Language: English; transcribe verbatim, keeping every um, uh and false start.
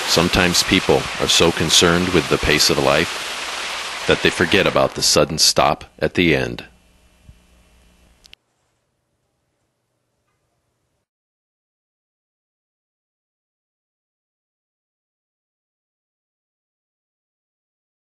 Sometimes people are so concerned with the pace of life that they forget about the sudden stop at the end.